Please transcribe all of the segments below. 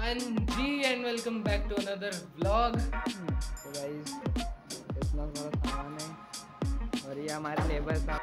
Ji and welcome back to another vlog. तो guys इतना सारा सामान है और ये हमारे लेबर साहब।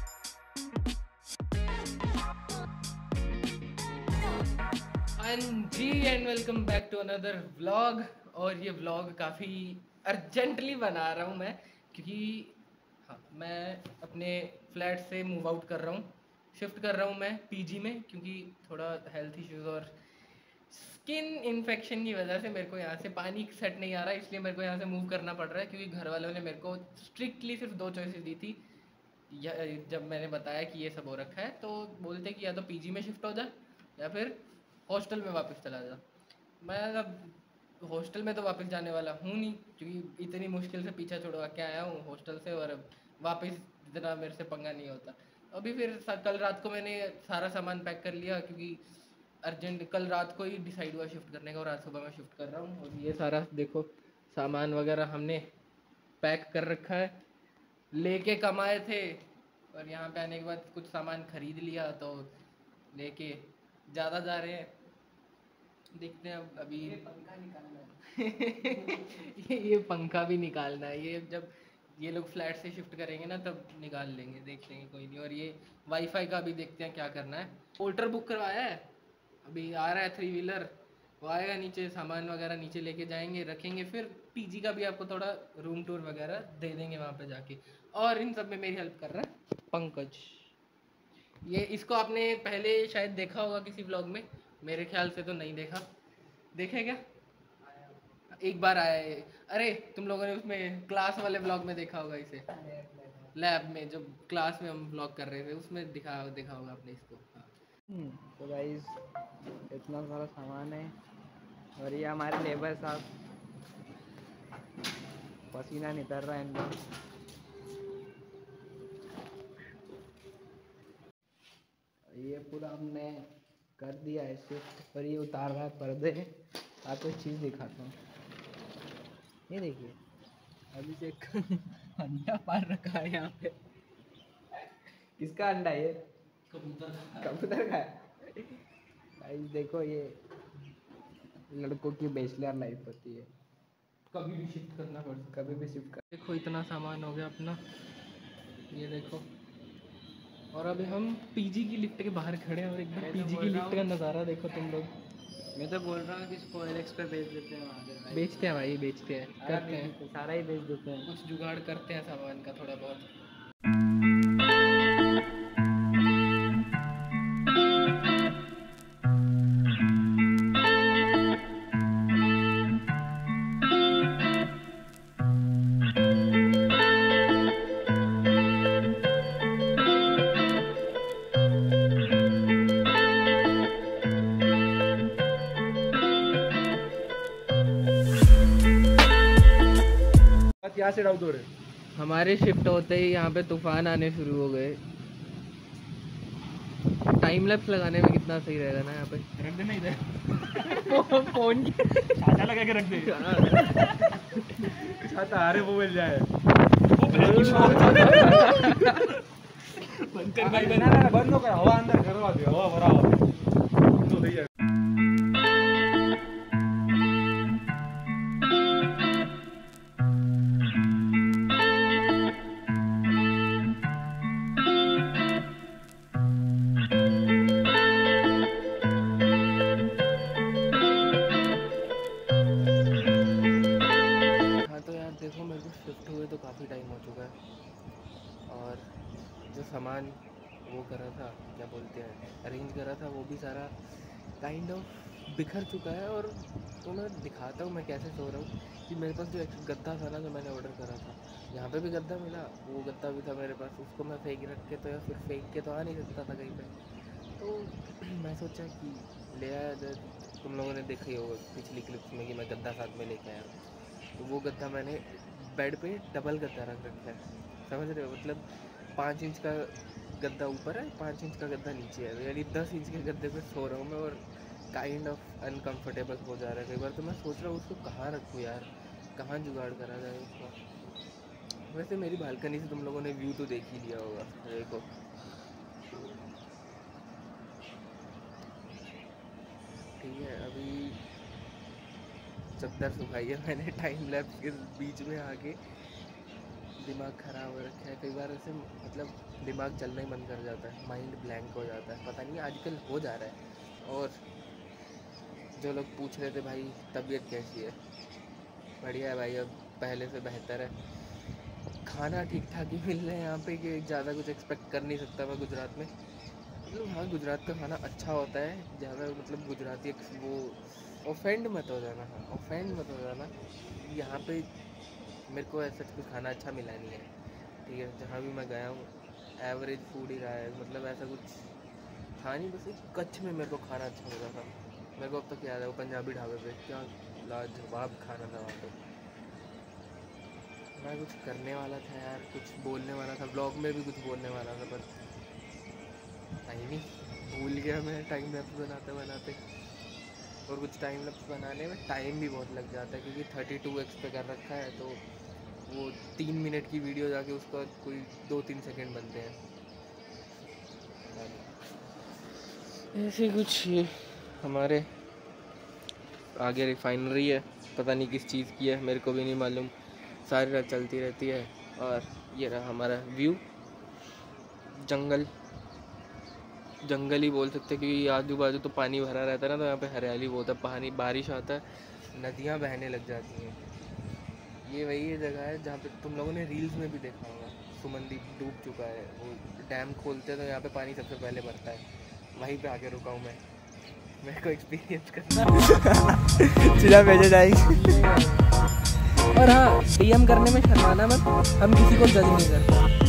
जी and welcome back to another vlog. और ये व्लॉग काफ़ी अर्जेंटली बना रहा हूँ मैं, क्योंकि मैं अपने फ्लैट से मूव आउट कर रहा हूँ, शिफ्ट कर रहा हूँ मैं पीजी में, क्योंकि थोड़ा हेल्थ इश्यूज और स्किन इन्फेक्शन की वजह से मेरे को यहाँ से पानी सेट नहीं आ रहा है, इसलिए मेरे को यहाँ से मूव करना पड़ रहा है। क्योंकि घर वालों ने मेरे को स्ट्रिक्टली सिर्फ 2 चॉइसेस दी थी। जब मैंने बताया कि ये सब हो रखा है, तो बोलते कि या तो पीजी में शिफ्ट हो जा या फिर हॉस्टल में वापस चला जा। मैं अब हॉस्टल में तो वापस जाने वाला हूँ नहीं, क्योंकि इतनी मुश्किल से पीछा छुड़वा के आया हूँ हॉस्टल से, और अब वापस इतना मेरे से पंगा नहीं होता। अभी फिर कल रात को मैंने सारा सामान पैक कर लिया, क्योंकि अर्जेंट कल रात को ही डिसाइड हुआ शिफ्ट करने का, और आज सुबह मैं शिफ्ट कर रहा हूँ। और ये सारा देखो सामान वगैरह हमने पैक कर रखा है, लेके कमाए थे, और यहाँ पे आने के बाद कुछ सामान खरीद लिया, तो लेके ज़्यादा जा रहे हैं। देखते हैं अब अभी ये पंखा निकालना है ये पंखा भी निकालना है, ये जब ये लोग फ्लैट से शिफ्ट करेंगे ना तब निकाल लेंगे, देख लेंगे, कोई नहीं। और ये वाईफाई का भी देखते हैं क्या करना है। पोर्टर बुक करवाया है, अभी आ रहा है 3 व्हीलर, वो आएगा नीचे, सामान वगैरह नीचे लेके जाएंगे, रखेंगे। फिर पीजी का भी आपको थोड़ा रूम टूर वगैरह दे देंगे वहाँ पे जाके। और इन सब में मेरी हेल्प कर रहा है पंकज। ये इसको आपने पहले शायद देखा होगा किसी व्लॉग में, मेरे ख्याल से तो नहीं देखा। देखे क्या? एक बार आया है। अरे तुम लोगों ने उसमें क्लास वाले व्लॉग में देखा होगा इसे, लैब में जब क्लास में हम व्लॉग कर रहे थे उसमें देखा होगा आपने इसको। हाँ। तो गाइस इतना सारा सामान है और ये हमारे लेबर साहब, पसीना नितर रहा है इनका। ये पूरा हमने कर दिया है शिफ्ट, और ये उतार रहा है पर्दे। आपको एक चीज़ दिखाता हूँ, ये देखिए अभी से एक अंडा पार रखा है यहाँ पे। किसका अंडा है ये? कबूतर का है। गाइस देखो, ये लड़कों की बैचलर लाइफ होती है, कभी भी शिफ्ट करना पड़ सकता है। कभी भी शिफ्ट कर। देखो इतना सामान हो गया अपना, ये देखो। और अभी हम पीजी की लिफ्ट के बाहर खड़े हैं, और एकदम पीजी की लिफ्ट का नज़ारा देखो तुम लोग। मैं तो बोल रहा हूँ कि इसको OLX पे बेच देते हैं, वहाँ से बेचते हैं भाई, बेचते हैं, करते हैं, सारा ही बेच देते हैं। कुछ जुगाड़ करते हैं सामान का थोड़ा बहुत। क्या से डाउट हो रहे? हमारे शिफ्ट होते ही यहाँ पे तूफान आने शुरू हो गए। टाइम लैप्स लगाने में कितना सही रहेगा ना यहाँ पे। रख देना इधर फोन की छाता लगा के रख दे। छाता अरे वो मिल जाए। बंद कर भाई, ना बंद कर, हवा अंदर करवा दे, हवा भरा तो सही है। देखो मेरे को शिफ्ट हुए तो काफ़ी टाइम हो चुका है, और जो सामान वो करा था, क्या बोलते हैं, अरेंज करा था, वो भी सारा काइंड ऑफ बिखर चुका है। और तो मैं दिखाता हूँ मैं कैसे सो रहा हूँ। कि मेरे पास जो एक गद्दा था ना, जो मैंने ऑर्डर करा था, यहाँ पे भी गद्दा मिला, वो गद्दा भी था मेरे पास, उसको मैं फेंक रख के तो या फिर फेंक के तो आ नहीं सकता था कहीं पे। तो मैं सोचा कि ले आया जाए। तुम लोगों ने देखा ही होगा पिछली क्लिप्स में कि मैं गद्दा साथ में लेके आया हूँ। तो वो गद्दा मैंने बेड पे डबल गद्दा रख रखा है, समझ रहे हो? मतलब 5 इंच का गद्दा ऊपर है, 5 इंच का गद्दा नीचे है, यानी 10 इंच के गद्दे पे सो रहा हूँ मैं, और काइंड ऑफ अनकंफर्टेबल हो जा रहा है कई बार। तो मैं सोच रहा हूँ उसको कहाँ रखूँ यार, कहाँ जुगाड़ करा जाए उसका। वैसे मेरी बालकनी से तुम लोगों ने व्यू तो देख ही लिया होगा, देखो। ठीक है, अभी चद्दर सुखाई है मैंने टाइम लैप्स के बीच में आके। दिमाग ख़राब हो रखा है, कई बार ऐसे मतलब दिमाग चलना ही बंद कर जाता है, माइंड ब्लैंक हो जाता है, पता नहीं आजकल हो जा रहा है। और जो लोग पूछ रहे थे भाई तबीयत कैसी है, बढ़िया है भाई, अब पहले से बेहतर है। खाना ठीक ठाक ही मिल रहा है यहाँ पे, कि ज़्यादा कुछ एक्सपेक्ट कर नहीं सकता मैं गुजरात में। मतलब हाँ, गुजरात का खाना अच्छा होता है, ज़्यादा मतलब गुजराती वो ऑफेंड मत हो जाना, हाँ ऑफेंड मत हो जाना। यहाँ पे मेरे को ऐसा कुछ खाना अच्छा मिला नहीं है, ठीक है। जहाँ भी मैं गया हूँ एवरेज फूड ही रहा है, मतलब ऐसा कुछ था नहीं। बस एक कच्छ में मेरे को खाना अच्छा मिला था, मेरे को अब तक याद है, वो पंजाबी ढाबे पे, क्या लाजवाब खाना था वहाँ पे। मैं कुछ करने वाला था यार, कुछ बोलने वाला था, ब्लॉग में भी कुछ बोलने वाला था, पर नहीं भूल गया मैं टाइम लैप्स बनाते बनाते। और कुछ टाइम लैप्स बनाने में टाइम भी बहुत लग जाता है, क्योंकि 32x पे कर रखा है, तो वो 3 मिनट की वीडियो जाके उसका कोई 2-3 सेकंड बनते हैं। ऐसे कुछ ये हमारे आगे रिफाइनरी है, पता नहीं किस चीज़ की है, मेरे को भी नहीं मालूम, सारी रात चलती रहती है। और ये रहा हमारा व्यू, जंगल ही बोल सकते हैं, क्योंकि आजू बाजू तो पानी भरा रहता है ना, तो यहाँ पे हरियाली बहुत है। पानी बारिश आता है, नदियाँ बहने लग जाती हैं। ये वही जगह है जहाँ पे तुम लोगों ने रील्स में भी देखा होगा, सुमनदीप डूब चुका है, वो डैम खोलते हैं तो यहाँ पे पानी सबसे पहले भरता है, वहीं पे आके रुका हूँ मैं, मेरे को एक्सपीरियंस करना चिल्ला भेजा जाएगी। और हाँ, DM करने में शर्माना मत, हम किसी को जज नहीं करते।